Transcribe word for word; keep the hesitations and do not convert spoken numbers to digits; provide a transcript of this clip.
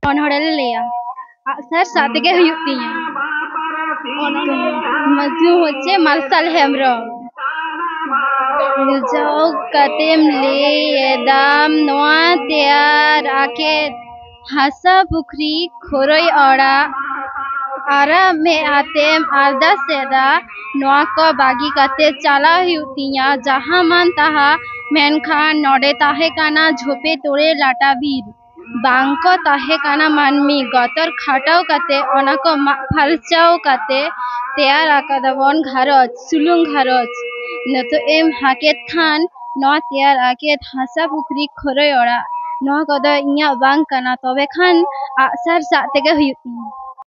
ᱚᱱᱚᱲᱦᱮ ᱞᱟᱹᱭᱟ ᱟᱜᱼᱥᱟᱨ ᱥᱟᱵ ᱛᱮᱜᱮ ᱦᱩᱭᱩᱜ ᱛᱤᱧᱟ ᱢᱟᱫᱷᱩ ᱦᱚচ্ছে ᱢᱟᱨᱥᱟᱞ ᱦᱮᱢᱵᱨᱚᱢ ᱡᱟᱣ ᱠᱟᱛᱮᱢ ᱞᱟᱹᱭᱮᱫᱟᱢ ᱱᱚᱣᱟ ᱛᱮᱭᱟᱨ ᱟᱠᱮᱫ ᱦᱟᱥᱟ ᱯᱩᱠᱷᱨᱤ ᱠᱷᱚᱨᱚᱭ ᱚᱲᱟᱜ ᱟᱨᱟᱜ ᱢᱮᱫ ᱟᱛᱮᱢ ᱟᱨᱫᱟᱥ ᱮᱫᱟ ᱱᱚᱣᱟ ᱠᱚ ᱵᱟᱹᱜᱤ ᱠᱟᱛᱮ ᱪᱟᱞᱟᱣ ᱦᱩᱭᱩᱜ ᱛᱤᱧᱟ ᱡᱟᱦᱟᱸ ᱢᱟᱱ ᱛᱟᱦᱟᱸ ᱢᱮᱱᱠᱷᱟᱱ ᱱᱚᱰᱮ ᱛᱟᱦᱮᱸ ᱠᱟᱱᱟ ᱡᱷᱚᱯᱮ ᱛᱚᱲᱮ ᱞᱟᱴᱟ ᱵᱤᱨ ᱵᱟᱝᱠᱚ ᱛᱟᱦᱮᱸ ᱠᱟᱱᱟ ᱢᱟᱹᱱᱢᱤ ᱜᱚᱛᱚᱨ ᱠᱷᱟᱴᱟᱣ ᱠᱟᱛᱮ ᱚᱱᱟ ᱠᱚ ᱢᱟᱜ ᱯᱷᱟᱨᱪᱟᱣ ᱠᱟᱛᱮ ᱛᱮᱭᱟᱨ ᱟᱠᱟᱫᱟᱵᱚᱱ ᱜᱷᱟᱨᱚᱸᱡᱽ ᱥᱩᱞᱩᱝ ᱜᱷᱟᱨᱚᱸᱡᱽ ᱱᱤᱛᱚᱜ ᱮᱢ ᱦᱟᱠᱮᱫ ᱠᱷᱟᱱ ᱱᱚᱣᱟ ᱛᱮᱭᱟᱨ ᱟᱠᱮᱫ ᱦᱟᱥᱟ ᱯᱩᱠᱷᱨᱤ ᱠᱷᱚᱨᱚᱭ ᱚᱲᱟᱜ ᱱᱚᱣᱟ ᱠᱚᱫᱚ ᱤᱧᱟᱹᱜ ᱵᱟᱝ ᱠᱟᱱᱟ ᱛᱚᱵᱮ ᱠᱷᱟᱱ ᱟᱜᱼᱥᱟᱨ ᱥᱟᱵ ᱛᱮᱜᱮ ᱦᱩᱭᱩᱜ ᱛᱤᱧᱟ